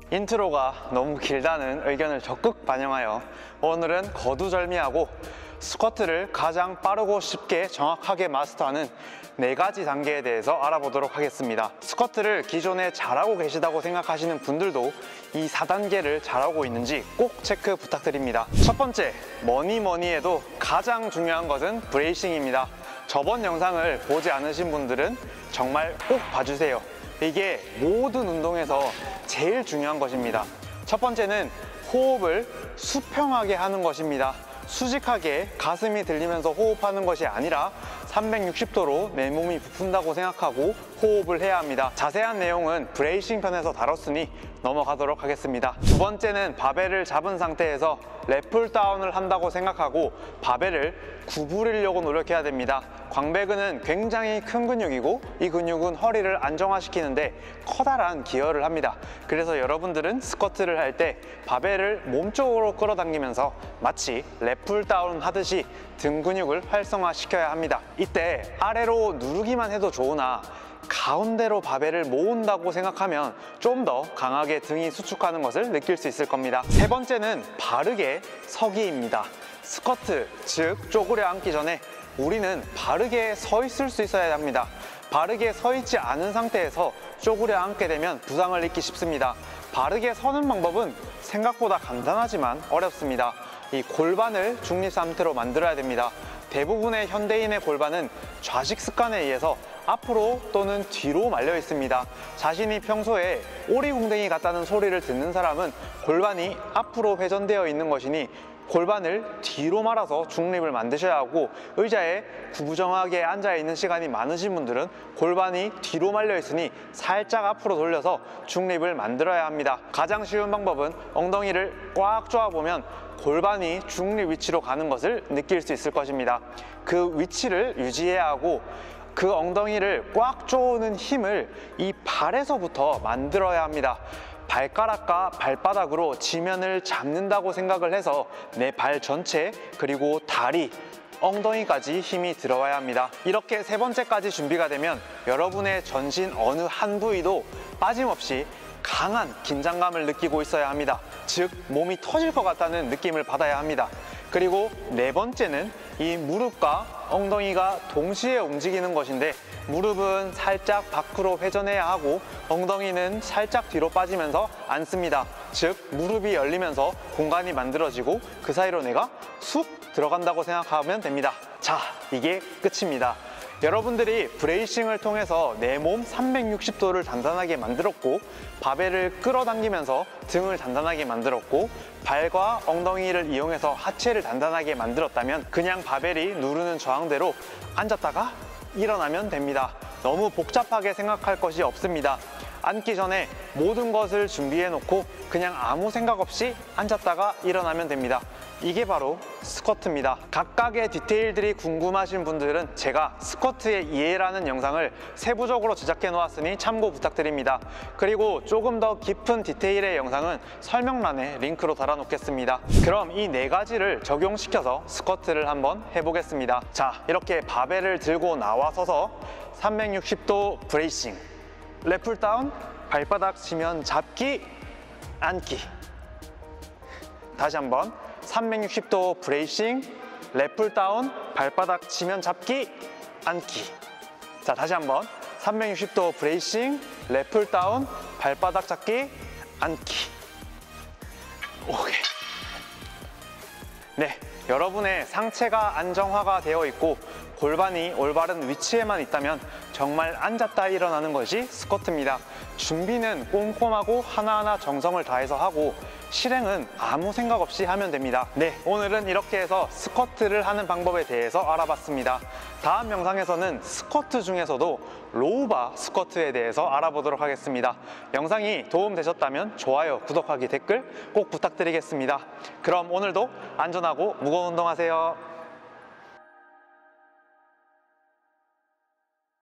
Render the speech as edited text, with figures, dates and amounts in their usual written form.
인트로가 너무 길다는 의견을 적극 반영하여 오늘은 거두절미하고 스쿼트를 가장 빠르고 쉽게 정확하게 마스터하는 4가지 단계에 대해서 알아보도록 하겠습니다. 스쿼트를 기존에 잘하고 계시다고 생각하시는 분들도 이 4단계를 잘하고 있는지 꼭 체크 부탁드립니다. 첫 번째, 뭐니 해도 가장 중요한 것은 브레이싱입니다. 저번 영상을 보지 않으신 분들은 정말 꼭 봐주세요. 이게 모든 운동에서 제일 중요한 것입니다. 첫 번째는 호흡을 수평하게 하는 것입니다. 수직하게 가슴이 들리면서 호흡하는 것이 아니라 360도로 내 몸이 부푼다고 생각하고 호흡을 해야 합니다. 자세한 내용은 브레이싱 편에서 다뤘으니 넘어가도록 하겠습니다. 두 번째는 바벨을 잡은 상태에서 랩풀 다운을 한다고 생각하고 바벨을 구부리려고 노력해야 됩니다. 광배근은 굉장히 큰 근육이고 이 근육은 허리를 안정화시키는데 커다란 기여를 합니다. 그래서 여러분들은 스쿼트를 할 때 바벨을 몸쪽으로 끌어당기면서 마치 랩풀 다운 하듯이 등 근육을 활성화시켜야 합니다. 이때 아래로 누르기만 해도 좋으나 가운데로 바벨을 모은다고 생각하면 좀 더 강하게 등이 수축하는 것을 느낄 수 있을 겁니다. 세 번째는 바르게 서기입니다. 스쿼트, 즉 쪼그려 앉기 전에 우리는 바르게 서 있을 수 있어야 합니다. 바르게 서 있지 않은 상태에서 쪼그려 앉게 되면 부상을 입기 쉽습니다. 바르게 서는 방법은 생각보다 간단하지만 어렵습니다. 이 골반을 중립 상태로 만들어야 됩니다. 대부분의 현대인의 골반은 좌식 습관에 의해서 앞으로 또는 뒤로 말려 있습니다. 자신이 평소에 오리궁뎅이 같다는 소리를 듣는 사람은 골반이 앞으로 회전되어 있는 것이니 골반을 뒤로 말아서 중립을 만드셔야 하고, 의자에 구부정하게 앉아 있는 시간이 많으신 분들은 골반이 뒤로 말려 있으니 살짝 앞으로 돌려서 중립을 만들어야 합니다. 가장 쉬운 방법은 엉덩이를 꽉 조아보면 골반이 중립 위치로 가는 것을 느낄 수 있을 것입니다. 그 위치를 유지해야 하고 그 엉덩이를 꽉 조는 힘을 이 발에서부터 만들어야 합니다. 발가락과 발바닥으로 지면을 잡는다고 생각을 해서 내 발 전체 그리고 다리, 엉덩이까지 힘이 들어와야 합니다. 이렇게 세 번째까지 준비가 되면 여러분의 전신 어느 한 부위도 빠짐없이 강한 긴장감을 느끼고 있어야 합니다. 즉 몸이 터질 것 같다는 느낌을 받아야 합니다. 그리고 네 번째는 이 무릎과 엉덩이가 동시에 움직이는 것인데, 무릎은 살짝 밖으로 회전해야 하고 엉덩이는 살짝 뒤로 빠지면서 앉습니다. 즉 무릎이 열리면서 공간이 만들어지고 그 사이로 내가 쑥 들어간다고 생각하면 됩니다. 자, 이게 끝입니다. 여러분들이 브레이싱을 통해서 내 몸 360도를 단단하게 만들었고, 바벨을 끌어당기면서 등을 단단하게 만들었고, 발과 엉덩이를 이용해서 하체를 단단하게 만들었다면 그냥 바벨이 누르는 저항대로 앉았다가 일어나면 됩니다. 너무 복잡하게 생각할 것이 없습니다. 앉기 전에 모든 것을 준비해 놓고 그냥 아무 생각 없이 앉았다가 일어나면 됩니다. 이게 바로 스쿼트입니다. 각각의 디테일들이 궁금하신 분들은 제가 스쿼트의 이해라는 영상을 세부적으로 제작해 놓았으니 참고 부탁드립니다. 그리고 조금 더 깊은 디테일의 영상은 설명란에 링크로 달아 놓겠습니다. 그럼 이 4가지를 적용시켜서 스쿼트를 한번 해보겠습니다. 자, 이렇게 바벨을 들고 나와서서 360도 브레이싱, 랩풀 다운, 발바닥 지면 잡기, 앉기. 다시 한번 360도 브레이싱, 랩풀 다운, 발바닥 지면 잡기, 앉기. 자, 다시 한번 360도 브레이싱, 랩풀 다운, 발바닥 잡기, 앉기. 오케이. 네, 여러분의 상체가 안정화가 되어 있고 골반이 올바른 위치에만 있다면 정말 앉았다 일어나는 것이 스쿼트입니다. 준비는 꼼꼼하고 하나하나 정성을 다해서 하고 실행은 아무 생각 없이 하면 됩니다. 네, 오늘은 이렇게 해서 스쿼트를 하는 방법에 대해서 알아봤습니다. 다음 영상에서는 스쿼트 중에서도 로우바 스쿼트에 대해서 알아보도록 하겠습니다. 영상이 도움되셨다면 좋아요, 구독하기, 댓글 꼭 부탁드리겠습니다. 그럼 오늘도 안전하고 무거운 운동하세요.